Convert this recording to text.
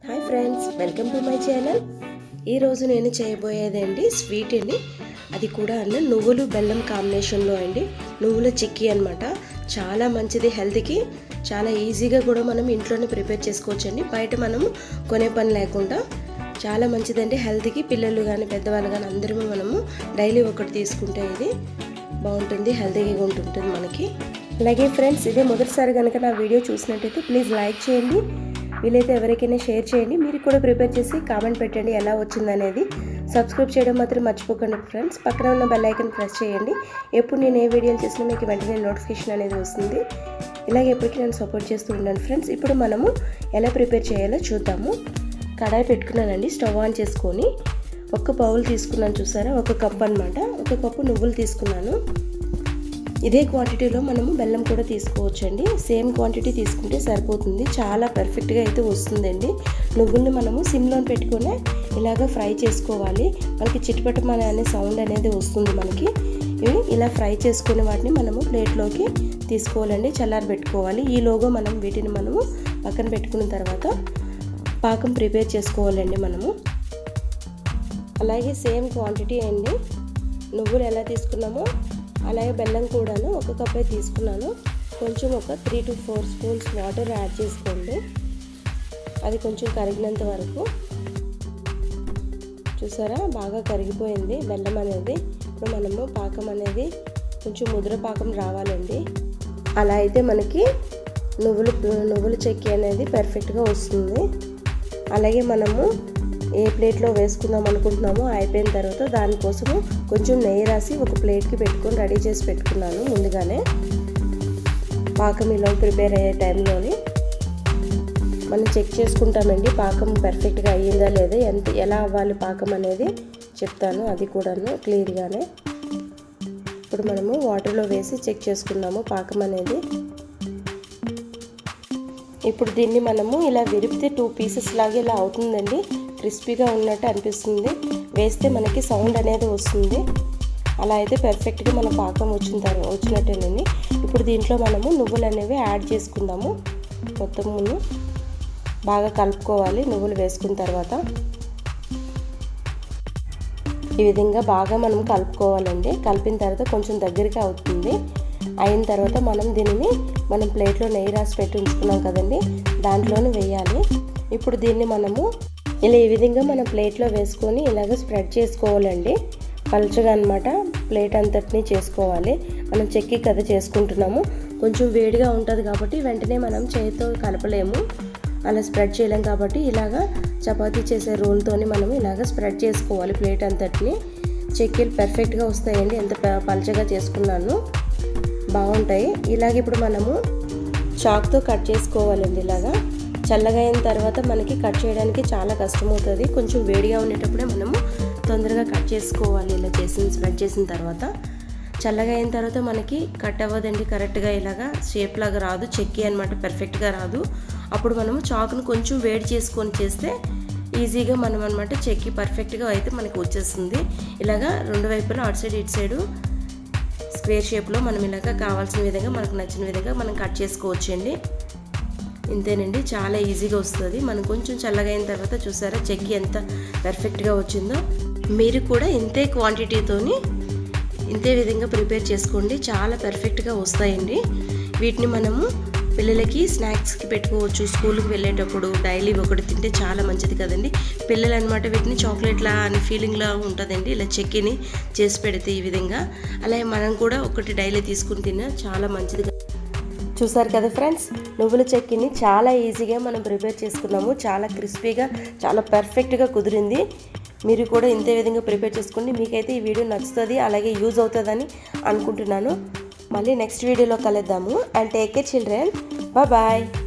Hi friends, welcome to my channel. ఈరోజు నేను చేయబోయేదండి sweet అండి. అది కూడా నువ్వులు బెల్లం కాంబినేషన్లో అండి. నువ్వుల చిక్కీ అనమాట. చాలా మంచిది హెల్త్కి. చాలా ఈజీగా కూడా మనం ఇంట్లోనే ప్రిపేర్ చేసుకోవచ్చండి. బయట మనము కొనే పని లేకుండా చాలా మంచిదండి హెల్త్కి. పిల్లలు కానీ పెద్దవాళ్ళు కానీ అందరము మనము డైలీ ఒకటి తీసుకుంటే ఇది బాగుంటుంది, హెల్తీగా ఉంటుంటుంది మనకి. అలాగే ఫ్రెండ్స్, ఇదే మొదటిసారి కనుక నా వీడియో చూసినట్టయితే ప్లీజ్ లైక్ చేయండి, వీలైతే ఎవరికైనా షేర్ చేయండి. మీరు కూడా ప్రిపేర్ చేసి కామెంట్ పెట్టండి ఎలా వచ్చిందనేది. సబ్స్క్రైబ్ చేయడం మాత్రం మర్చిపోకండి ఫ్రెండ్స్. పక్కన ఉన్న బెల్ ఐకాన్ ప్రెస్ చేయండి. ఎప్పుడు నేను ఏ వీడియోలు చేసినా మీకు వెంటనే నోటిఫికేషన్ అనేది వస్తుంది. ఇలాగే ఎప్పటికీ నేను సపోర్ట్ చేస్తూ ఉండండి ఫ్రెండ్స్. ఇప్పుడు మనము ఎలా ప్రిపేర్ చేయాలో చూద్దాము. కడాయి పెట్టుకున్నానండి. స్టవ్ ఆన్ చేసుకొని ఒక బౌల్ తీసుకున్నాను, చూసారా, ఒక కప్ అనమాట. ఒక కప్పు నువ్వులు తీసుకున్నాను. ఇదే క్వాంటిటీలో మనము బెల్లం కూడా తీసుకోవచ్చండి. సేమ్ క్వాంటిటీ తీసుకుంటే సరిపోతుంది. చాలా పర్ఫెక్ట్గా అయితే వస్తుందండి. నువ్వుల్ని మనము సిమ్లో పెట్టుకొని ఇలాగ ఫ్రై చేసుకోవాలి. మనకి చిటపటమనే అనే సౌండ్ అనేది వస్తుంది మనకి. ఇవి ఇలా ఫ్రై చేసుకునే వాటిని మనము ప్లేట్లోకి తీసుకోవాలండి, చల్లారబెట్టుకోవాలి. ఈలోగా మనం వీటిని మనము పక్కన పెట్టుకున్న తర్వాత పాకం ప్రిపేర్ చేసుకోవాలండి మనము. అలాగే సేమ్ క్వాంటిటీ అండి, నువ్వులు ఎలా తీసుకున్నామో అలాగే బెల్లం కూడాను ఒక కప్పే తీసుకున్నాను. కొంచెం ఒక 3 to 4 స్పూన్స్ వాటర్ యాడ్ చేసుకోండి. అది కొంచెం కరిగినంత వరకు. చూసారా, బాగా కరిగిపోయింది బెల్లం అనేది. ఇప్పుడు మనము పాకం అనేది కొంచెం ముద్ర పాకం రావాలండి. అలా అయితే మనకి నువ్వుల చెక్కీ అనేది పర్ఫెక్ట్గా వస్తుంది. అలాగే మనము ఏ ప్లేట్లో వేసుకుందాం అనుకుంటున్నామో అయిపోయిన తర్వాత దానికోసము కొంచెం నెయ్యి రాసి ఒక ప్లేట్కి పెట్టుకొని రెడీ చేసి పెట్టుకున్నాను ముందుగానే. పాకం ఇలా ప్రిపేర్ అయ్యే టైంలోని మనం చెక్ చేసుకుంటామండి పాకం పర్ఫెక్ట్గా అయ్యిందా లేదా, ఎలా అవ్వాలి పాకం అనేది చెప్తాను, అది కూడాను క్లియర్గానే. ఇప్పుడు మనము వాటర్లో వేసి చెక్ చేసుకున్నాము పాకం అనేది. ఇప్పుడు దీన్ని మనము ఇలా విరిపితే 2 పీసెస్ లాగా ఇలా అవుతుందండి. క్రిస్పీగా ఉన్నట్టు అనిపిస్తుంది. వేస్తే మనకి సౌండ్ అనేది వస్తుంది. అలా అయితే పర్ఫెక్ట్గా మన పాకం వచ్చినట్టేనండి. ఇప్పుడు దీంట్లో మనము నువ్వులు అనేవి యాడ్ చేసుకుందాము. మొత్తము బాగా కలుపుకోవాలి. నువ్వులు వేసుకున్న తర్వాత ఈ విధంగా బాగా మనం కలుపుకోవాలండి. కలిపిన తర్వాత కొంచెం దగ్గరికి అవుతుంది. అయిన తర్వాత మనం ప్లేట్లో నెయ్యి రాసి పెట్టి ఉంచుకున్నాం కదండి, దాంట్లోనే వేయాలి. ఇప్పుడు దీన్ని మనము ఇలా ఈ విధంగా మనం ప్లేట్లో వేసుకొని ఇలాగ స్ప్రెడ్ చేసుకోవాలండి. పలుచగా అనమాట ప్లేట్ అంతటినీ చేసుకోవాలి. మనం చెక్కి కదా చేసుకుంటున్నాము. కొంచెం వేడిగా ఉంటుంది కాబట్టి వెంటనే మనం చేతితో కలపలేము, అలా స్ప్రెడ్ చేయలేం. కాబట్టి ఇలాగా చపాతీ చేసే రోల్తోని మనం ఇలాగ స్ప్రెడ్ చేసుకోవాలి ప్లేట్ అంతటిని. చెక్కీలు పర్ఫెక్ట్గా వస్తాయండి. ఎంత పలుచగా చేసుకున్నాను, బాగుంటాయి. ఇలాగ ఇప్పుడు మనము చాక్తో కట్ చేసుకోవాలండి. ఇలాగా చల్లగా అయిన తర్వాత మనకి కట్ చేయడానికి చాలా కష్టమవుతుంది. కొంచెం వేడిగా ఉండేటప్పుడే మనము తొందరగా కట్ చేసుకోవాలి. ఇలా స్ప్రెడ్ చేసిన తర్వాత చల్లగా అయిన తర్వాత మనకి కట్ అవ్వదండి కరెక్ట్గా. ఇలాగా షేప్ లాగా రాదు, చెక్కీ అనమాట, పర్ఫెక్ట్గా రాదు. అప్పుడు మనము చాకును కొంచెం వేడి చేసుకొని చేస్తే ఈజీగా మనం అనమాట చెక్కీ పర్ఫెక్ట్గా అయితే మనకి వచ్చేస్తుంది. ఇలాగా రెండు వైపులా అటు సైడ్ ఇటు సైడు స్క్వేర్ షేప్లో మనం ఇలాగ కావాల్సిన విధంగా మనకు నచ్చిన విధంగా మనం కట్ చేసుకోవచ్చండి. ఇంతేనండి, చాలా ఈజీగా వస్తుంది. మనం కొంచెం చల్లగా అయిన తర్వాత చూసారా చెక్కీ ఎంత పర్ఫెక్ట్గా వచ్చిందో. మీరు కూడా ఇంతే క్వాంటిటీతోని ఇంతే విధంగా ప్రిపేర్ చేసుకోండి. చాలా పర్ఫెక్ట్గా వస్తాయండి. వీటిని మనము పిల్లలకి స్నాక్స్కి పెట్టుకోవచ్చు. స్కూల్కి వెళ్ళేటప్పుడు డైలీ ఒకటి తింటే చాలా మంచిది కదండి. పిల్లలు అనమాట వీటిని చాక్లెట్లా అని ఫీలింగ్లా ఉంటుందండి ఇలా చెక్కీని చేసి పెడితే ఈ విధంగా. అలాగే మనం కూడా ఒకటి డైలీ తీసుకుని తిన్నా చాలా మంచిది. చూసారు కదా ఫ్రెండ్స్, నువ్వుల చెక్కీని చాలా ఈజీగా మనం ప్రిపేర్ చేసుకున్నాము. చాలా క్రిస్పీగా, చాలా పర్ఫెక్ట్గా కుదిరింది. మీరు కూడా ఇంతే విధంగా ప్రిపేర్ చేసుకోండి. మీకైతే ఈ వీడియో నచ్చుతుంది, అలాగే యూజ్ అవుతుందని అనుకుంటున్నాను. మళ్ళీ నెక్స్ట్ వీడియోలో కలుద్దాము. And take care children. Bye.